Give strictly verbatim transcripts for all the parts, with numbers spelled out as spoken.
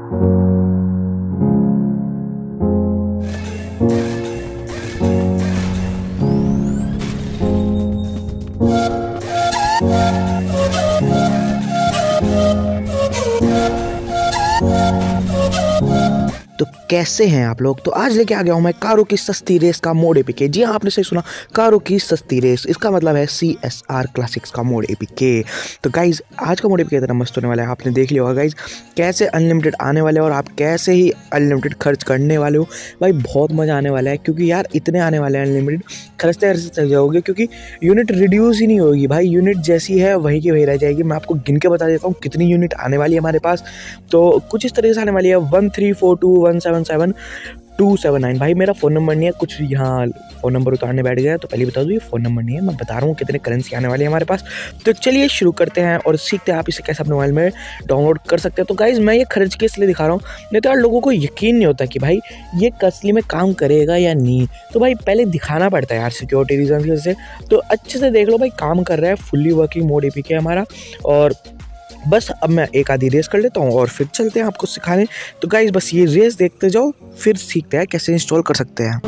तो कैसे हैं आप लोग। तो आज लेके आ गया हूँ मैं कारों की सस्ती रेस का मोड एपीके। जी हाँ, आपने सही सुना, कारों की सस्ती रेस, इसका मतलब है सी एस आर क्लासिक्स का मोड एपीके। तो गाइज आज का मोड एपीके इतना मस्त होने वाला है, आपने देख लिया होगा गाइज कैसे अनलिमिटेड आने वाले और आप कैसे ही अनलिमिटेड खर्च करने वाले हो। भाई बहुत मज़ा आने वाला है, क्योंकि यार इतने आने वाले हैं अनलिमिटेड, खर्चते खर्चते चल जाओगे, क्योंकि यूनिट रिड्यूस ही नहीं होगी भाई, यूनिट जैसी है वही की वही रह जाएगी। मैं आपको गिन के बता देता हूँ कितनी यूनिट आने वाली है हमारे पास। तो कुछ इस तरीके से आने वाली है one three four two one seven seven two seven nine. भाई मेरा फ़ोन नंबर नहीं है, कुछ यहाँ फ़ोन नंबर उतारने बैठ गया, तो पहले बता दूँ ये फ़ोन नंबर नहीं है, मैं बता रहा हूँ कितने करेंसी आने वाली है हमारे पास। तो चलिए शुरू करते हैं और सीखते हैं आप इसे कैसे अपने मोबाइल में डाउनलोड कर सकते हैं। तो गाइज़ मैं ये खर्च के इसलिए दिखा रहा हूँ, नहीं तो यार लोगों को यकीन नहीं होता कि भाई ये असली में काम करेगा या नहीं। तो भाई पहले दिखाना पड़ता है यार सिक्योरिटी रीजन की वजह से। तो अच्छे से देख लो भाई काम कर रहा है, फुल्ली वर्किंग मोड एपीके हमारा। और बस अब मैं एक आधी रेस कर लेता हूँ और फिर चलते हैं आपको सिखाने। तो गाइस बस ये रेस देखते जाओ, फिर सीखते हैं कैसे इंस्टॉल कर सकते हैं।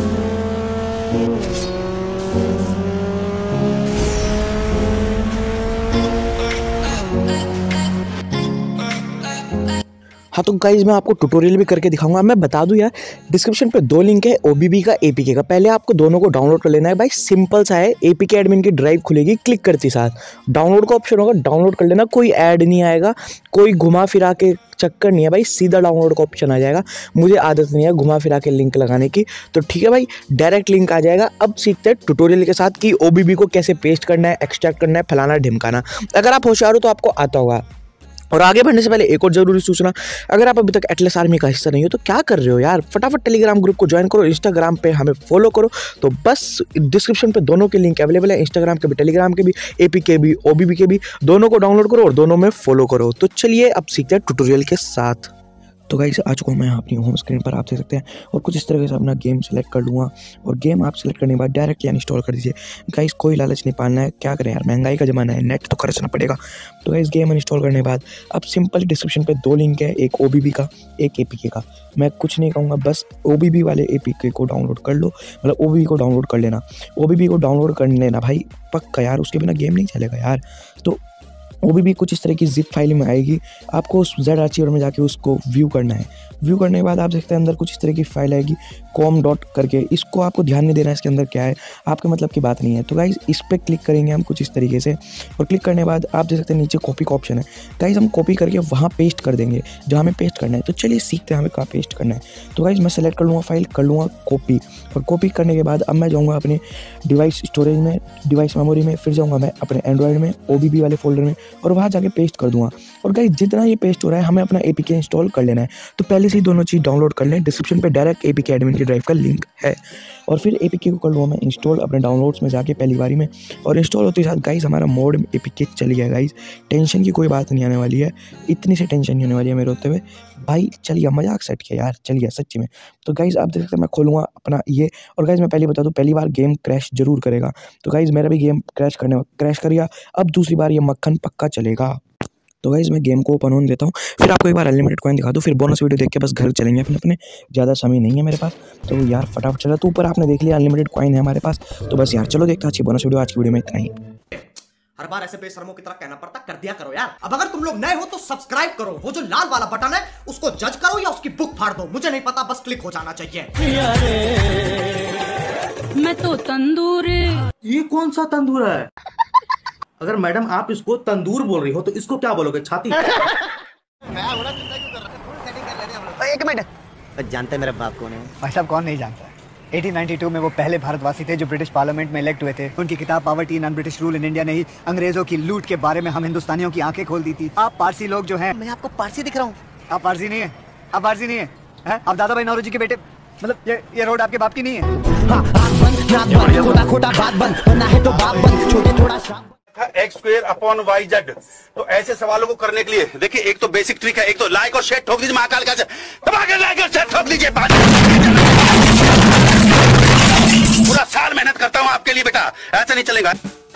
हाँ तो गाइज मैं आपको ट्यूटोरियल भी करके दिखाऊंगा। मैं बता दूं यार, डिस्क्रिप्शन पे दो लिंक है ओबीबी का एपीके का। पहले आपको दोनों को डाउनलोड कर लेना है भाई, सिंपल सा है। एपीके एडमिन की ड्राइव खुलेगी, क्लिक करते साथ डाउनलोड का ऑप्शन होगा, डाउनलोड कर लेना। कोई ऐड नहीं आएगा, कोई घुमा फिरा के चक्कर नहीं है भाई, सीधा डाउनलोड का ऑप्शन आ जाएगा। मुझे आदत नहीं है घुमा फिरा के लिंक लगाने की, तो ठीक है भाई डायरेक्ट लिंक आ जाएगा। अब सीखते हैं ट्यूटोरियल के साथ कि ओबीबी को कैसे पेस्ट करना है, एक्सट्रैक्ट करना है, फलाना ढिमकाना। अगर आप होशियार हो तो आपको आता होगा। और आगे बढ़ने से पहले एक और जरूरी सूचना, अगर आप अभी तक एटलस आर्मी का हिस्सा नहीं हो तो क्या कर रहे हो यार, फटाफट टेलीग्राम ग्रुप को ज्वाइन करो, इंस्टाग्राम पे हमें फॉलो करो। तो बस डिस्क्रिप्शन पे दोनों के लिंक अवेलेबल है, इंस्टाग्राम के भी, टेलीग्राम के भी, एपीके भी, ओबीबी के भी। दोनों को डाउनलोड करो और दोनों में फॉलो करो। तो चलिए अब सीखते हैं ट्यूटोरियल के साथ। तो गाइस आ चुका हूँ मैं अपनी होम स्क्रीन पर, आप देख सकते हैं। और कुछ इस तरह से अपना गेम सेलेक्ट कर लूँगा और गेम आप सेलेक्ट करने के बाद डायरेक्ट यहाँ इंस्टॉल कर दीजिए। गाइस कोई लालच नहीं पालना है, क्या करें यार, महंगाई का ज़माना है, नेट तो खर्चना पड़ेगा। तो गाइस गेम इंस्टॉल करने के बाद अब सिंपल डिस्क्रिप्शन पे दो लिंक है, एक ओबीबी का, एक एपीके का। मैं कुछ नहीं कहूँगा, बस ओबीबी वाले एपीके को डाउनलोड कर लो, मतलब ओबीबी को डाउनलोड कर लेना। ओबीबी को डाउनलोड कर लेना भाई पक्का यार, उसके बिना गेम नहीं चलेगा यार। तो ओबीबी कुछ इस तरह की जिप फाइल में आएगी, आपको उस जेड आर्चिवर में जाके उसको व्यू करना है। व्यू करने के बाद आप देखते हैं अंदर कुछ इस तरह की फाइल आएगी कॉम डॉट करके, इसको आपको ध्यान नहीं देना है इसके अंदर क्या है, आपके मतलब की बात नहीं है। तो गाइज इस पर क्लिक करेंगे हम कुछ इस तरीके से, और क्लिक करने के बाद आप देख सकते हैं नीचे कॉपी का ऑप्शन है। गाइज हम कॉपी करके वहाँ पेस्ट कर देंगे जहाँ हमें पेस्ट करना है। तो चलिए सीखते हैं हमें कहाँ पेस्ट करना है। तो गाइज मैं सेलेक्ट कर लूँगा फाइल, कर लूँगा कॉपी, और कॉपी करने के बाद अब मैं जाऊँगा अपने डिवाइस स्टोरेज में, डिवाइस मेमोरी में, फिर जाऊँगा मैं अपने एंड्रॉयड में ओबीबी वाले फोल्डर में, और वहाँ जाके पेस्ट कर दूँगा। और गाइज जितना ये पेस्ट हो रहा है हमें अपना एपीके इंस्टॉल कर लेना है। तो पहले से ही दोनों चीज़ डाउनलोड कर लें, डिस्क्रिप्शन पे डायरेक्ट एपीके एडमिन की ड्राइव का लिंक है। और फिर एपीके को कर लूँगा मैं इंस्टॉल अपने डाउनलोड्स में जाके पहली बारी में, और इंस्टॉल होते ही साथ गाइज हमारा मोड एपीके चल गया। गाइज टेंशन की कोई बात नहीं आने वाली है, इतनी सी टेंशन नहीं होने वाली है मेरे होते हुए भाई। चलिए मजाक सेट किया यार, चलिए सच्ची में। तो गाइज आप देख सकते हैं मैं खोलूँगा अपना ये, और गाइज मैं पहले बता दूँ पहली बार गेम क्रैश जरूर करेगा। तो गाइज मेरा भी गेम क्रैश करने क्रैश कर गया, अब दूसरी बार ये मक्खन पक्का चलेगा। तो गाइज मैं गेम को ओपन होने देता हूँ, फिर आपको एक बार अनलिमिटेड कॉइन दिखा दूँ, फिर बोनस वीडियो देख के बस घर चलेंगे अपने अपने। ज़्यादा समय नहीं है मेरे पास, तो यार फटाफट चला। तो ऊपर आपने देख लिया अनलिमिटेड कॉइन है हमारे पास, तो बस यार चलो देखते हैं अच्छी बोनस वीडियो। आज की वीडियो में इतना ही। हर बार ऐसे बेशर्मों की तरह कहना पड़ता, कर दिया करो यार। अब अगर तुम लोग नए हो तो सब्सक्राइब करो, वो जो लाल वाला बटन है उसको जज करो या उसकी बुक फाड़ दो, मुझे नहीं पता, बस क्लिक हो जाना चाहिए। मैं तो तंदूर, ये कौन सा तंदूर है? अगर मैडम आप इसको तंदूर बोल रही हो तो इसको क्या बोलोगे, छाती? एक मिनट, जानते हैं मेरा बाप कौन है? भाई साहब कौन नहीं जानता है। अठारह सौ बानवे में वो पहले भारतवासी थे जो ब्रिटिश पार्लियामेंट में इलेक्ट हुए थे। उनकी किताब poverty and British rule in India ने ही अंग्रेजों की लूट के बारे में हम हिंदुस्तानियों की आंखें खोल दी थी। आप पारसी लोग जो हैं, मैं आपको पारसी दिख रहा हूँ? आप पारसी नहीं है, आप पारसी नहीं है, है? आप दादा भाई नौरोजी के बेटे, मतलब ये ये रोड आपके बाप की नहीं है। X square upon Y Z. तो ऐसे सवालों को करने के लिए देखिए, एक तो बेसिक ट्रिक है, एक तो लाइक और शेयर ठोक दीजिए, महाकाल का दबा के लाइक और शेयर ठोक दीजिए। पूरा साल मेहनत करता हूँ आपके लिए बेटा, ऐसा नहीं चलेगा।